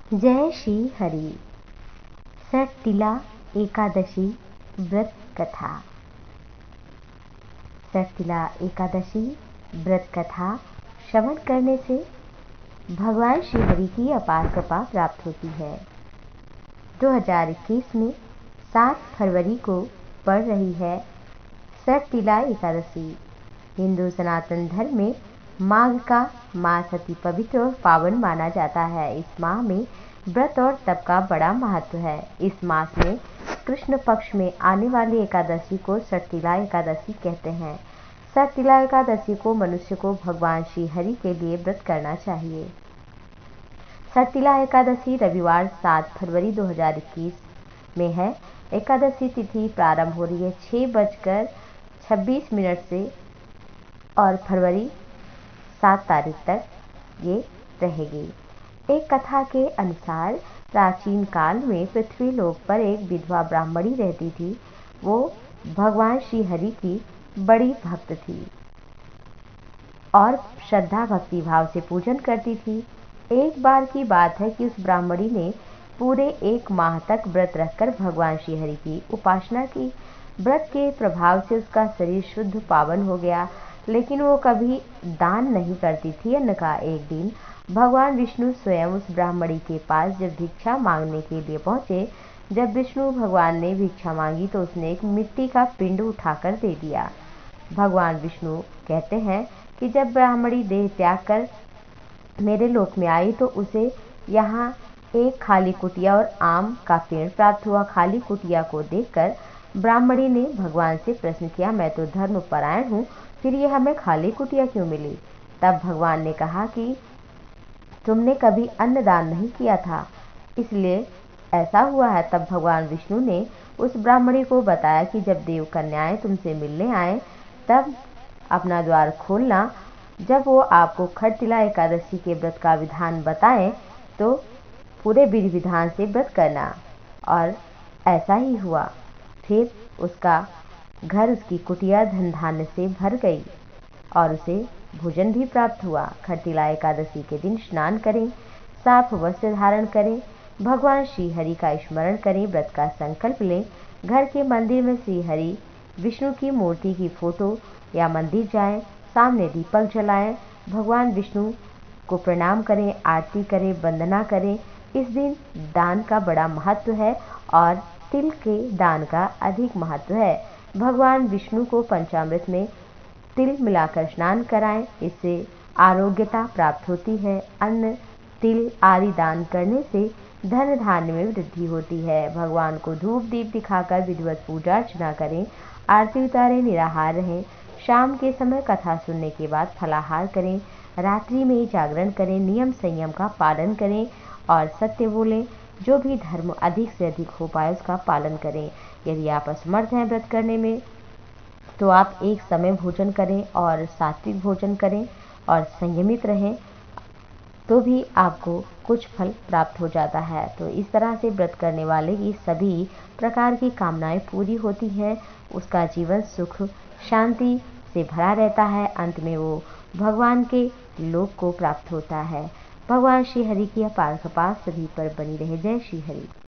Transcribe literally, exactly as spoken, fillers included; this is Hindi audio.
जय श्री हरि। सटतिला एकादशी व्रत कथा। सटतिला एकादशी व्रत कथा श्रवण करने से भगवान श्री हरि की अपार कृपा प्राप्त होती है। दो हज़ार इक्कीस में सात फरवरी को पड़ रही है सटतिला एकादशी। हिंदू सनातन धर्म में माघ का मास अति पवित्र और पावन माना जाता है। इस माह में व्रत और तप का बड़ा महत्व है। इस मास में कृष्ण पक्ष में आने वाली एकादशी को सटतिला एकादशी कहते हैं। सटतिला एकादशी को मनुष्य को भगवान श्री हरि के लिए व्रत करना चाहिए। सटतिला एकादशी रविवार सात फरवरी दो हज़ार इक्कीस में है। एकादशी तिथि प्रारंभ हो रही है छः बजकर छब्बीस मिनट से और फरवरी सात तारीख तक ये रहेगी। एक कथा के अनुसार प्राचीन काल में पृथ्वी लोक पर एक विधवा ब्राह्मणी रहती थी। वो भगवान श्री हरि की बड़ी भक्त थी और श्रद्धा भक्ति भाव से पूजन करती थी। एक बार की बात है कि उस ब्राह्मणी ने पूरे एक माह तक व्रत रखकर भगवान श्री हरि की उपासना की। व्रत के प्रभाव से उसका शरीर शुद्ध पावन हो गया, लेकिन वो कभी दान नहीं करती थी अन्न का। एक दिन भगवान विष्णु स्वयं उस ब्राह्मणी के पास जब भिक्षा मांगने के लिए पहुंचे, जब विष्णु भगवान ने भिक्षा मांगी तो उसने एक मिट्टी का पिंड उठाकर दे दिया। भगवान विष्णु कहते हैं कि जब ब्राह्मणी देह त्याग कर मेरे लोक में आई तो उसे यहाँ एक खाली कुटिया और आम का पेड़ प्राप्त हुआ। खाली कुटिया को देखकर ब्राह्मणी ने भगवान से प्रश्न किया, मैं तो धर्म परायण हूँ, फिर ये हमें खाली कुटिया क्यों मिली? तब भगवान ने कहा कि तुमने कभी अन्न दान नहीं किया था, इसलिए ऐसा हुआ है। तब भगवान विष्णु ने उस ब्राह्मणी को बताया कि जब देव कन्याएं तुमसे मिलने आए तब अपना द्वार खोलना। जब वो आपको सटतिला एकादशी के व्रत का विधान बताएं तो पूरे विधि विधान से व्रत करना। और ऐसा ही हुआ। फिर उसका घर, उसकी कुटिया धन धान्य से भर गई और उसे भोजन भी प्राप्त हुआ। सटतिला एकादशी के दिन स्नान करें, साफ वस्त्र धारण करें, भगवान श्री हरि का स्मरण करें, व्रत का संकल्प लें। घर के मंदिर में श्री हरि विष्णु की मूर्ति की फोटो या मंदिर जाएं, सामने दीपक जलाएं, भगवान विष्णु को प्रणाम करें, आरती करें, वंदना करें। इस दिन दान का बड़ा महत्व है और तिल के दान का अधिक महत्व है। भगवान विष्णु को पंचामृत में तिल मिलाकर स्नान कराएं, इससे आरोग्यता प्राप्त होती है। अन्न, तिल आदि दान करने से धन धान्य में वृद्धि होती है। भगवान को धूप दीप दिखाकर विधिवत पूजा अर्चना करें, आरती उतारें, निराहार रहें। शाम के समय कथा सुनने के बाद फलाहार करें, रात्रि में जागरण करें, नियम संयम का पालन करें और सत्य बोलें। जो भी धर्म अधिक से अधिक हो पाए उसका पालन करें। यदि आप असमर्थ हैं व्रत करने में तो आप एक समय भोजन करें और सात्विक भोजन करें और संयमित रहें, तो भी आपको कुछ फल प्राप्त हो जाता है। तो इस तरह से व्रत करने वाले की सभी प्रकार की कामनाएं पूरी होती हैं। उसका जीवन सुख शांति से भरा रहता है। अंत में वो भगवान के लोक को प्राप्त होता है। भगवान श्री हरि की अपार कृपा सभी पर बनी रहे। जय श्री हरि।